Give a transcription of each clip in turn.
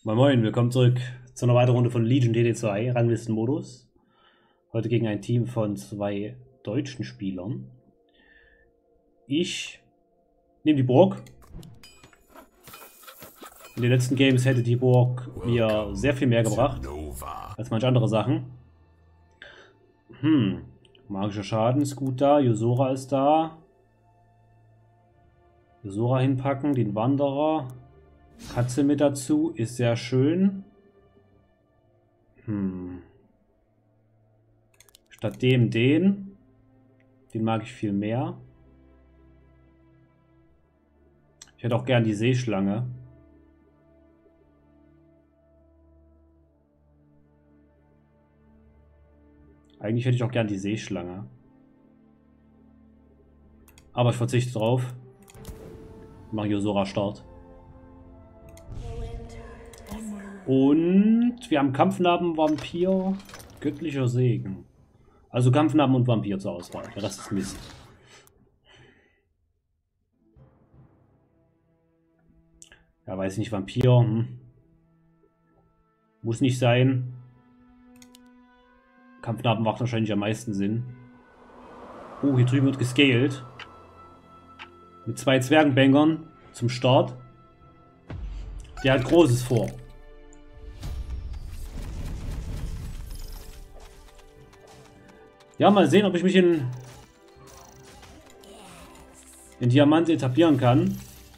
Moin Moin, willkommen zurück zu einer weiteren Runde von Legion DD2, Ranglistenmodus. Heute gegen ein Team von 2 deutschen Spielern. Ich nehme die Burg. In den letzten Games hätte die Burg mir sehr viel mehr gebracht als manche andere Sachen. Magischer Schaden ist gut da, Yusora ist da. Yusora hinpacken, den Wanderer. Katze mit dazu, ist sehr schön. Statt dem den. Den mag ich viel mehr. Ich hätte auch gern die Seeschlange. Eigentlich hätte ich auch gern die Seeschlange. Aber ich verzichte drauf. Ich mache Yusora Start. Und wir haben Kampfnarben, Vampir, göttlicher Segen. Also Kampfnarben und Vampir zur Auswahl. Der Rest ist Mist. Ja, weiß ich nicht, Vampir. Muss nicht sein. Kampfnarben macht wahrscheinlich am meisten Sinn. Oh, hier drüben wird gescaled. Mit 2 Zwergenbängern zum Start. Der hat Großes vor. Ja, mal sehen, ob ich mich in Diamant etablieren kann.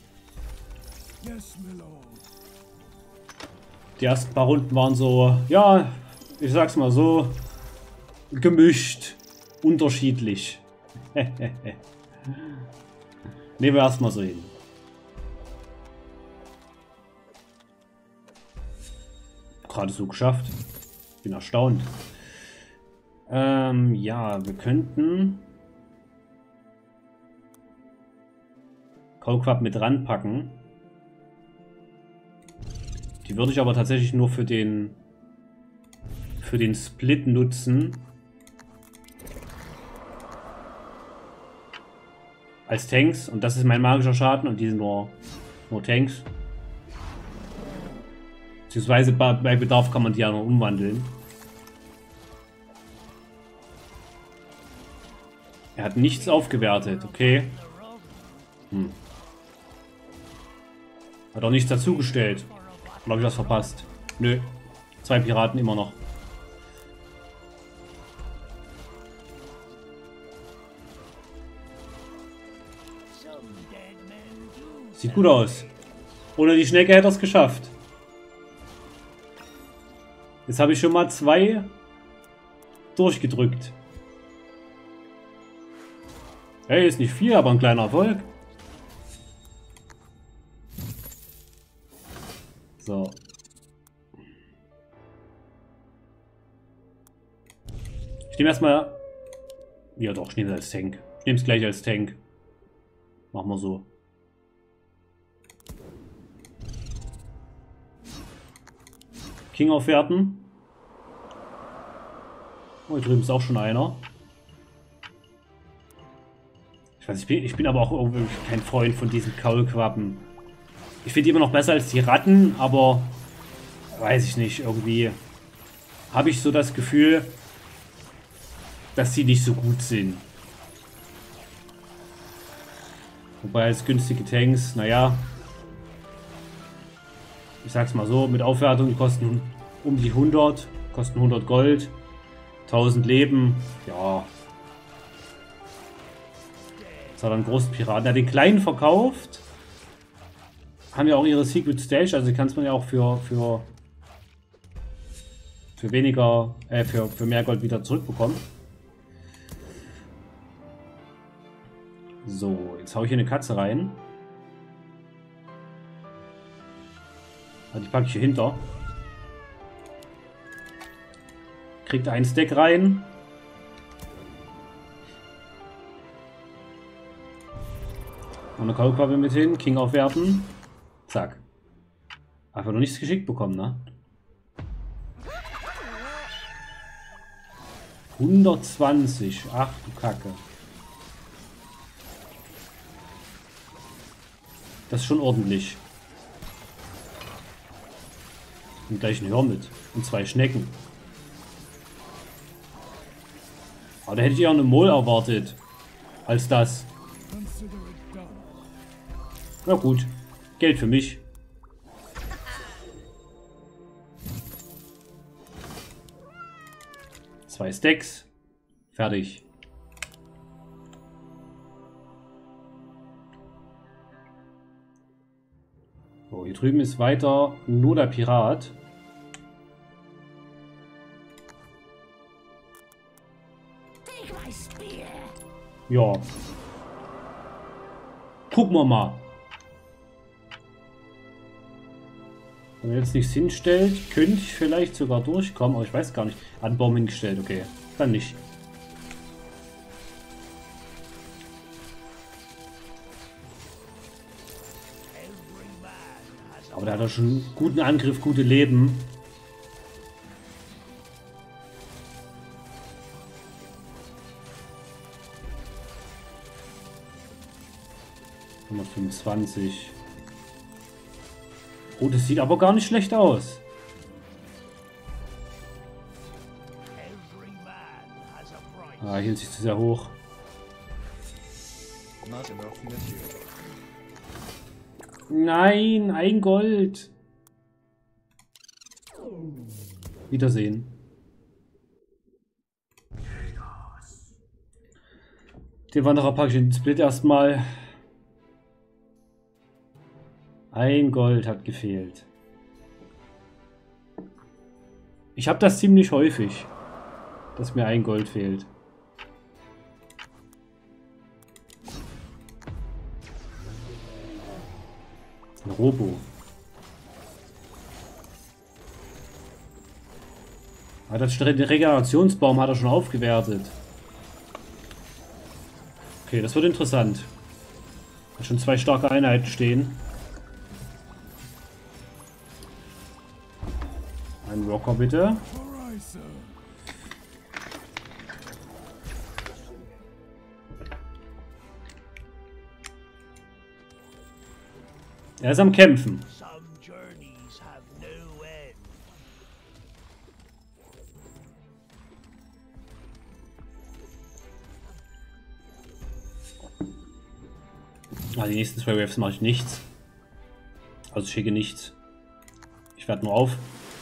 Die ersten paar Runden waren so, ja, ich sag's mal so, gemischt, unterschiedlich. Nehmen wir erstmal so hin. Gerade so geschafft. Bin erstaunt. Ja, wir könnten Kaulquapp mit ranpacken. Die würde ich aber tatsächlich nur für den Split nutzen. Als Tanks. Und das ist mein magischer Schaden und die sind nur Tanks. Beziehungsweise bei Bedarf kann man die ja noch umwandeln. Er hat nichts aufgewertet, okay. Hat auch nichts dazugestellt. Oder habe ich was verpasst? Nö. 2 Piraten immer noch. Sieht gut aus. Ohne die Schnecke hätte er es geschafft. Jetzt habe ich schon mal 2 durchgedrückt. Hey, ist nicht viel, aber ein kleiner Erfolg. So. Ich nehme erstmal... Ja doch, ich nehme es als Tank. Ich nehme es gleich als Tank. Machen wir so. King aufwerten. Oh, hier drüben ist auch schon einer. Ich weiß, ich bin aber auch irgendwie kein Freund von diesen Kaulquappen. Ich finde die immer noch besser als die Ratten, aber weiß ich nicht, irgendwie habe ich so das Gefühl, dass sie nicht so gut sind. Wobei als günstige Tanks, naja, ich sag's mal so, mit Aufwertung, die kosten um die 100, kosten 100 Gold, 1000 Leben, ja. Das hat einen großen Piraten. Der hat den kleinen verkauft. Haben ja auch ihre Secret Stage, also kann es man ja auch für weniger, für mehr Gold wieder zurückbekommen. So, jetzt hau ich hier eine Katze rein. Die packe ich hier hinter. Kriegt ein Stack rein. Eine Kaulquappe mit hin, King aufwerten. Zack. Einfach noch nichts geschickt bekommen, ne? 120. Ach du Kacke. Das ist schon ordentlich. Und gleich ein Hermit. Und 2 Schnecken. Aber da hätte ich eher eine Mole erwartet. Als das. Na gut. Geld für mich. Zwei Stacks. Fertig. So, hier drüben ist weiter nur der Pirat. Ja. Gucken wir mal. Wenn er jetzt nichts hinstellt, könnte ich vielleicht sogar durchkommen, aber ich weiß gar nicht. Hat einen Baum hingestellt, okay. Dann nicht. Aber der hat ja schon guten Angriff, gute Leben. Nummer 25. Oh, das sieht aber gar nicht schlecht aus. Ah, hielt sich zu sehr hoch. Nein, ein Gold. Wiedersehen. Den Wanderer packe ich in den Split erstmal. Ein Gold hat gefehlt. Ich habe das ziemlich häufig, dass mir ein Gold fehlt. Ein Robo. Ah, den Regenerationsbaum hat er schon aufgewertet. Okay, das wird interessant. Hat schon 2 starke Einheiten stehen. Ein Rocker bitte. Er ist am Kämpfen. Ah, die nächsten 2 Waves mache ich nichts. Also ich schicke nichts. Ich werde nur auf.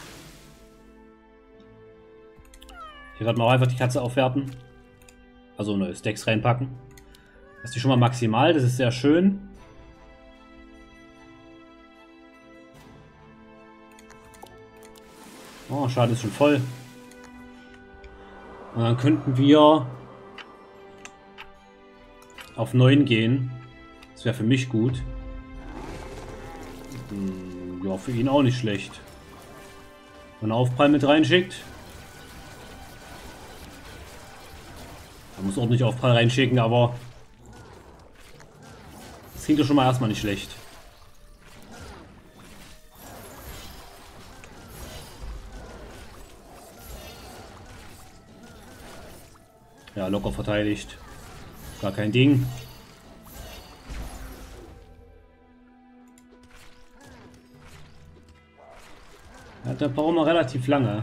Ich werde mal auch einfach die Katze aufwerten. Also neue Stacks reinpacken. Das ist die schon mal maximal, das ist sehr schön. Oh, schade, ist schon voll. Und dann könnten wir auf 9 gehen. Das wäre für mich gut. Ja, für ihn auch nicht schlecht. Wenn er Aufprall mit reinschickt. Er muss ordentlich Aufprall reinschicken, aber das klingt doch schon mal erstmal nicht schlecht. Ja, locker verteidigt. Gar kein Ding. Ja, da brauchen wir relativ lange.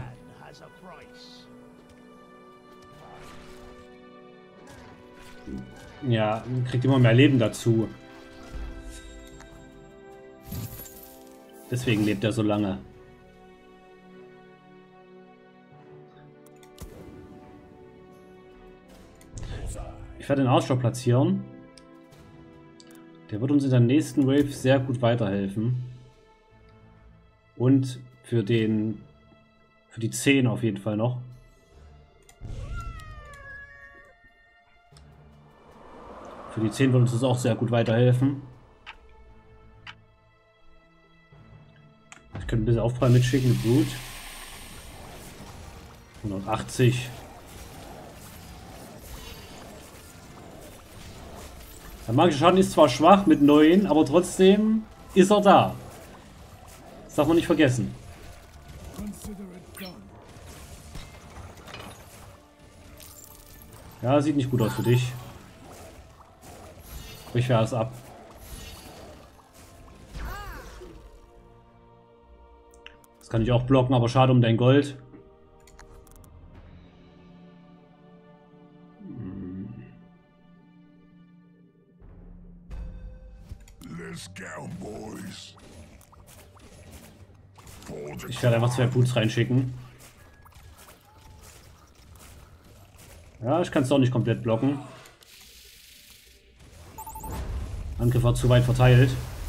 Ja, kriegt immer mehr Leben dazu. Deswegen lebt er so lange. Ich werde den Ausschau platzieren. Der wird uns in der nächsten Wave sehr gut weiterhelfen. Und für die 10 auf jeden Fall noch. Für die 10 wird uns das auch sehr gut weiterhelfen. Ich könnte ein bisschen Aufprall mitschicken mit Blut. 180. Der magische Schaden ist zwar schwach mit 9, aber trotzdem ist er da. Das darf man nicht vergessen. Ja, sieht nicht gut aus für dich. Ich wehre es ab. Das kann ich auch blocken, aber schade um dein Gold. Ich werde einfach 2 Boots reinschicken. Ja, ich kann es doch nicht komplett blocken. Angriff war zu weit verteilt.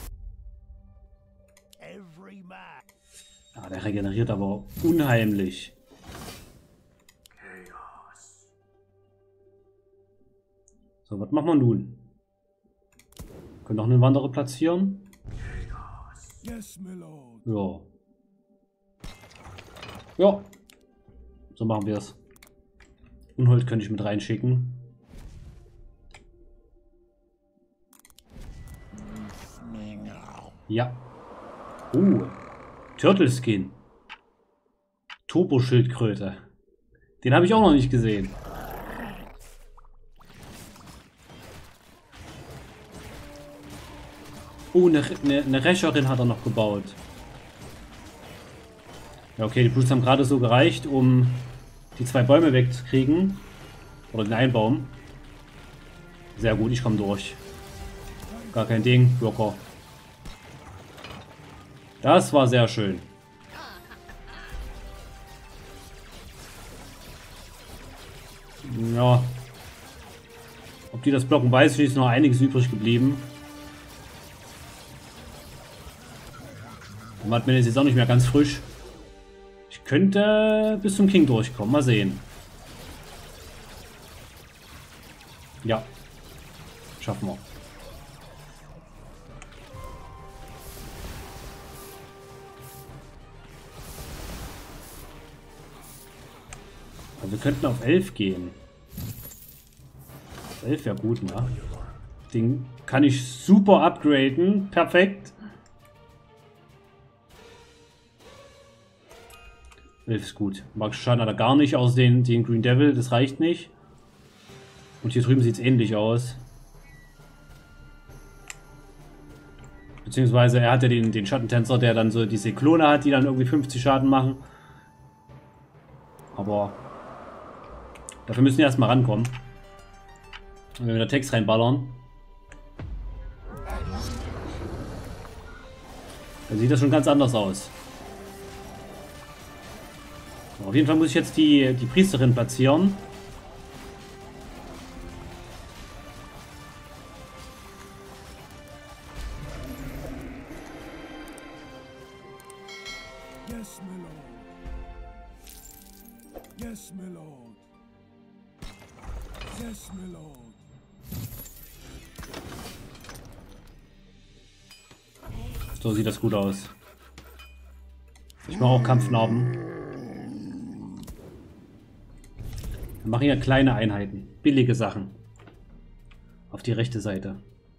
Ah, der regeneriert aber unheimlich. So, was machen wir nun? Können noch einen Wanderer platzieren? Ja. Ja. So machen wir es. Unhold könnte ich mit reinschicken. Ja. Turtle Skin. Turbo-Schildkröte. Den habe ich auch noch nicht gesehen. Eine Rächerin hat er noch gebaut. Ja, okay, die Brutes haben gerade so gereicht, um die 2 Bäume wegzukriegen. Oder den einen Baum. Sehr gut, ich komme durch. Gar kein Ding, locker. Das war sehr schön. Ja. Ob die das blocken, weiß ich nicht. Ist noch einiges übrig geblieben. Und Madman ist jetzt auch nicht mehr ganz frisch. Ich könnte bis zum King durchkommen. Mal sehen. Ja. Schaffen wir. Also wir könnten auf 11 gehen. 11 wäre gut, ne? Den kann ich super upgraden. Perfekt. 11 ist gut. Magischer Schaden hat er gar nicht, aus den Green Devil. Das reicht nicht. Und hier drüben sieht es ähnlich aus. Beziehungsweise er hat ja den Schattentänzer, der dann so diese Klone hat, die dann irgendwie 50 Schaden machen. Aber dafür müssen wir erstmal rankommen. Und wenn wir da Text reinballern, dann sieht das schon ganz anders aus. So, auf jeden Fall muss ich jetzt die Priesterin platzieren. Yes, my lord. Yes, my lord. Yes, my lord. So sieht das gut aus. Ich mache auch Kampfnarben. Wir machen hier kleine Einheiten. Billige Sachen. Auf die rechte Seite.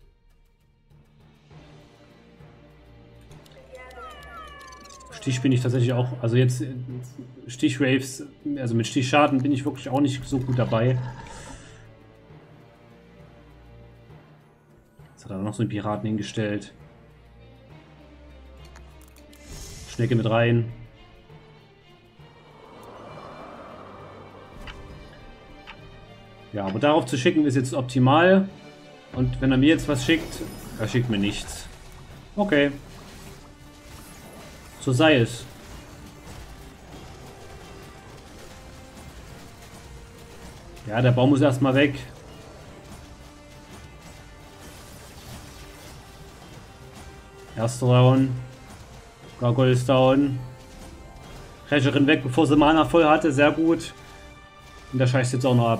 Stich bin ich tatsächlich auch, also jetzt Stichwaves, also mit Stichschaden bin ich wirklich auch nicht so gut dabei. Jetzt hat er noch so einen Piraten hingestellt. Schnecke mit rein. Ja, aber darauf zu schicken ist jetzt optimal. Und wenn er mir jetzt was schickt, er schickt mir nichts. Okay. So sei es. Ja, der Baum muss erstmal weg. Erster Down. Gargoyle ist down. Rächerin weg, bevor sie Mana voll hatte. Sehr gut. Und der scheißt jetzt auch noch ab.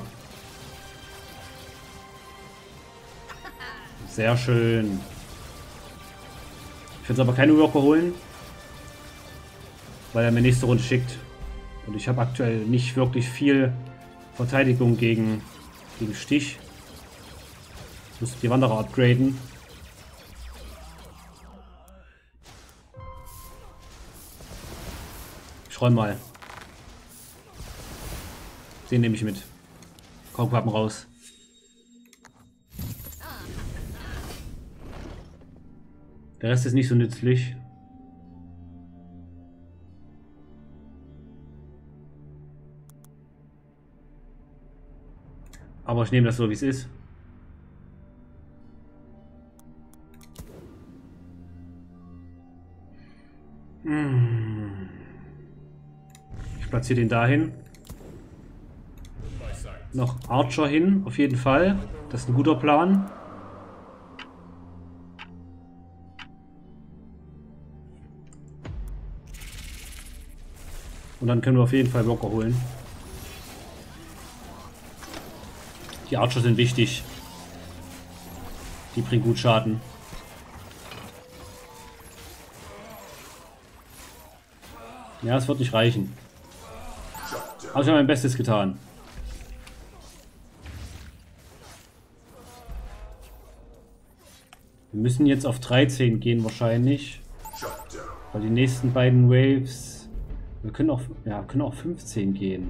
Sehr schön. Ich werde aber keine Worker holen, weil er mir nächste Runde schickt. Und ich habe aktuell nicht wirklich viel Verteidigung gegen Stich. Ich muss die Wanderer upgraden. Ich räume mal. Den nehme ich mit. Kaukwappen raus. Der Rest ist nicht so nützlich. Aber ich nehme das so, wie es ist. Ich platziere den dahin. Noch Archer hin, auf jeden Fall. Das ist ein guter Plan. Und dann können wir auf jeden Fall Walker holen. Die Archer sind wichtig. Die bringen gut Schaden. Ja, es wird nicht reichen. Aber ich habe mein Bestes getan. Wir müssen jetzt auf 13 gehen wahrscheinlich. Weil die nächsten beiden Waves... Wir können auch 15 gehen.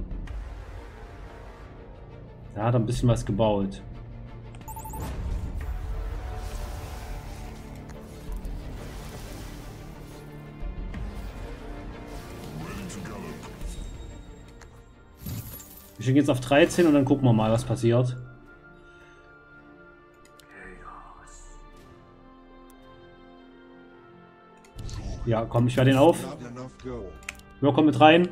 Da hat er ein bisschen was gebaut. Wir schicken jetzt auf 13 und dann gucken wir mal, was passiert. Ja, komm, ich werde ihn auf. Ja, komm mit rein.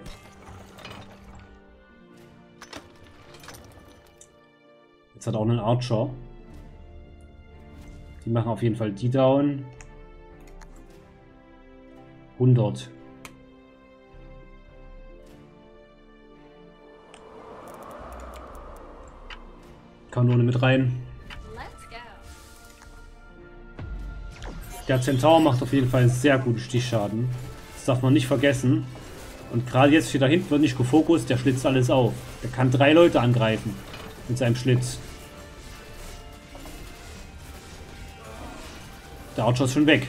Jetzt hat er auch einen Archer. Die machen auf jeden Fall die down. 100. Kanone mit rein. Der Zentaur macht auf jeden Fall sehr guten Stichschaden. Das darf man nicht vergessen. Und gerade jetzt steht da hinten, wird nicht gefokust, der schlitzt alles auf. Der kann 3 Leute angreifen mit seinem Schlitz. Der Archer ist schon weg.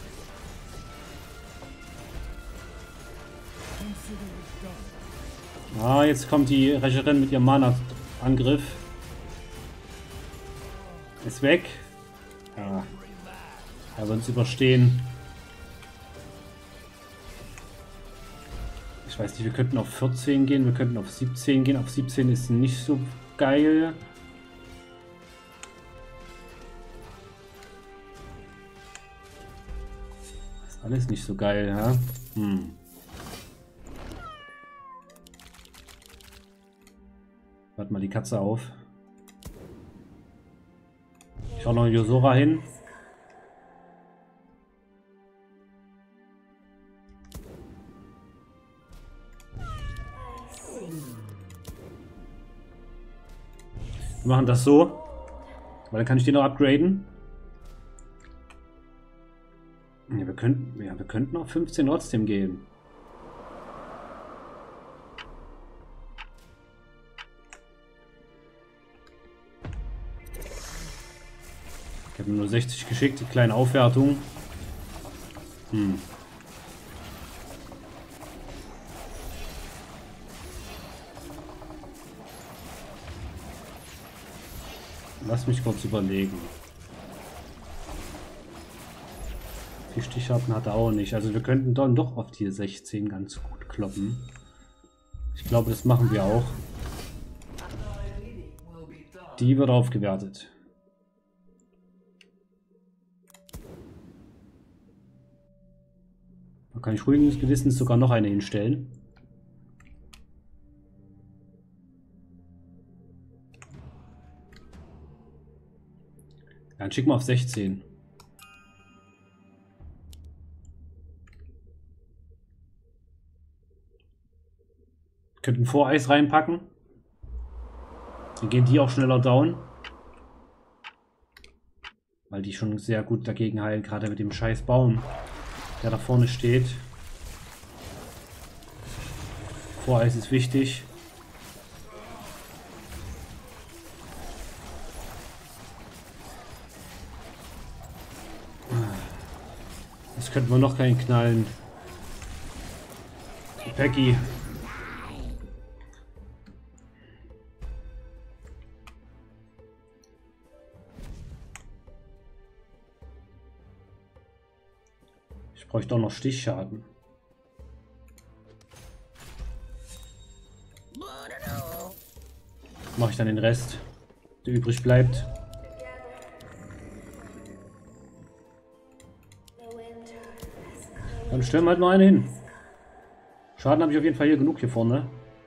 Ah, jetzt kommt die Rächerin mit ihrem Mana-Angriff. Ist weg. Ja. Er wird uns überstehen. Ich weiß nicht, wir könnten auf 14 gehen, wir könnten auf 17 gehen. Auf 17 ist nicht so geil. Ist alles nicht so geil, ja? Warte mal die Katze auf. Ich hau noch Yosora hin. Wir machen das so, weil dann kann ich den noch upgraden. Ja, wir könnten auf 15 trotzdem gehen. Ich habe nur 60 geschickt, die kleine Aufwertung. Lass mich kurz überlegen. Die Stichschaden hat er auch nicht. Also wir könnten dann doch auf die 16 ganz gut kloppen. Ich glaube, das machen wir auch. Die wird aufgewertet. Da kann ich ruhigen Gewissens sogar noch eine hinstellen. Dann schicken wir auf 16. Wir könnten Voreis reinpacken. Dann gehen die auch schneller down. Weil die schon sehr gut dagegen heilen, gerade mit dem scheiß Baum, der da vorne steht. Voreis ist wichtig. Das könnten wir noch keinen knallen. Peggy. Ich bräuchte auch noch Stichschaden. Mache ich dann den Rest. der übrig bleibt. Dann stellen wir halt mal eine hin. Schaden habe ich auf jeden Fall hier genug hier vorne.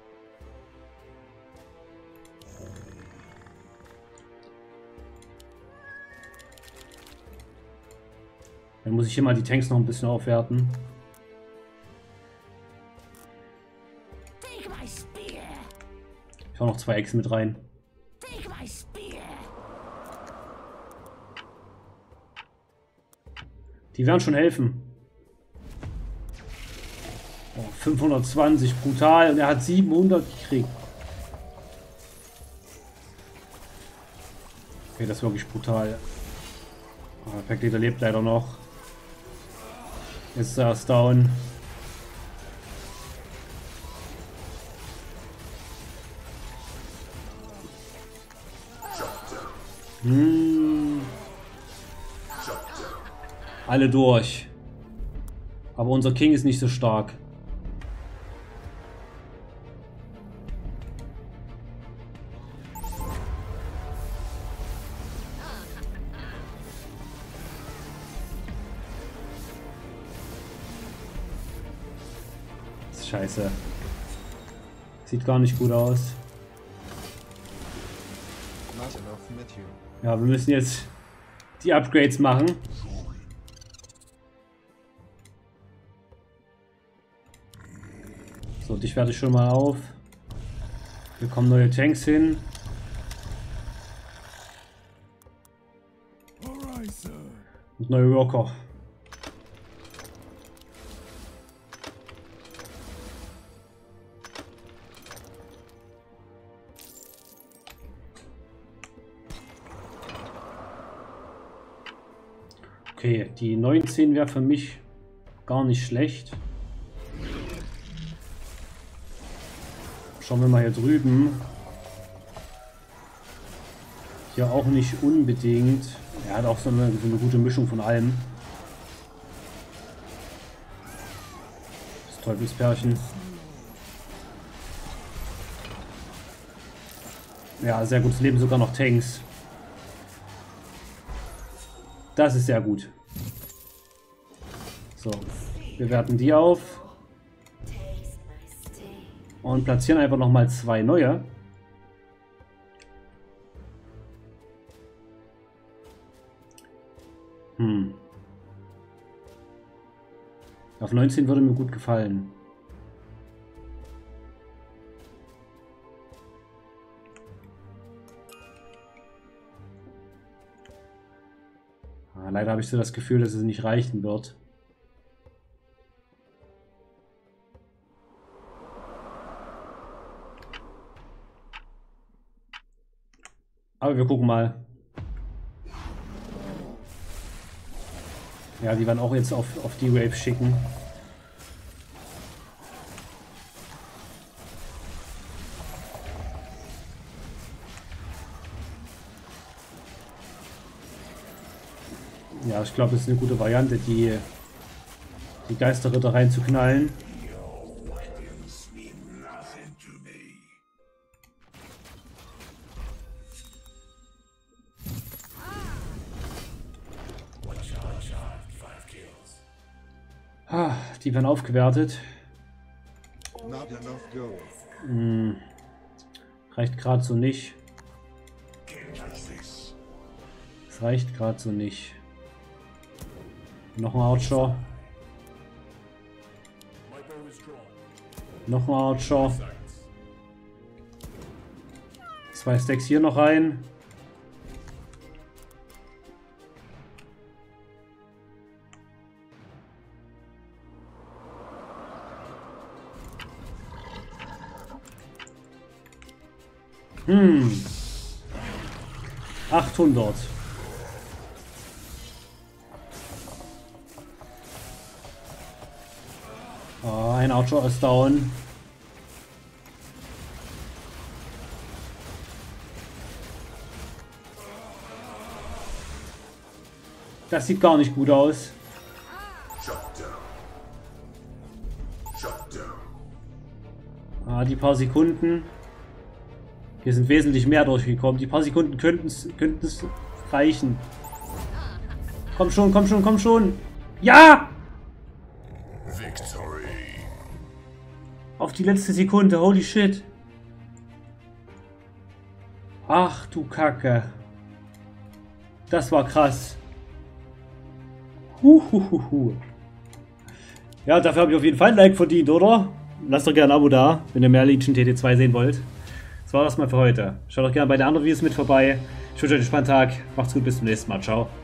Dann muss ich hier mal die Tanks noch ein bisschen aufwerten. Ich hau noch 2 Echsen mit rein. Die werden schon helfen. Oh, 520, brutal. Und er hat 700 gekriegt. Okay, das ist wirklich brutal. Oh, Packleader lebt leider noch. Ist das down. Alle durch. Aber unser King ist nicht so stark. Das ist scheiße. Sieht gar nicht gut aus. Ja, wir müssen jetzt die Upgrades machen. So, dich werde ich schon mal auf. Hier kommen neue Tanks hin. Und neue Worker. Okay, die 19 wäre für mich gar nicht schlecht. Schauen wir mal hier drüben. Hier auch nicht unbedingt. Er hat auch so eine gute Mischung von allem. Das Teufelspärchen. Ja, sehr gutes Leben, sogar noch Tanks. Das ist sehr gut. So, wir werten die auf. Und platzieren einfach nochmal 2 neue. Auf 19 würde mir gut gefallen. Leider habe ich so das Gefühl, dass es nicht reichen wird. Aber wir gucken mal. Ja, die werden auch jetzt auf die Wave schicken. Ja, ich glaube, das ist eine gute Variante, die Geisterritter reinzuknallen. Die werden aufgewertet. Reicht gerade so nicht. Es reicht gerade so nicht. Noch ein Archer. Noch ein Archer. 2 Stacks hier noch rein. Hm. 800. Oh, ein Archer ist down. Das sieht gar nicht gut aus. Die paar Sekunden. Hier sind wesentlich mehr durchgekommen. Die paar Sekunden könnten es reichen. Komm schon, komm schon, komm schon. Ja! Victory. Auf die letzte Sekunde. Holy shit. Ach du Kacke. Das war krass. Ja, dafür habe ich auf jeden Fall ein Like verdient, oder? Lasst doch gerne ein Abo da, wenn ihr mehr Legion TD2 sehen wollt. Das war das mal für heute. Schaut doch gerne bei den anderen Videos mit vorbei. Ich wünsche euch einen spannenden Tag. Macht's gut, bis zum nächsten Mal. Ciao.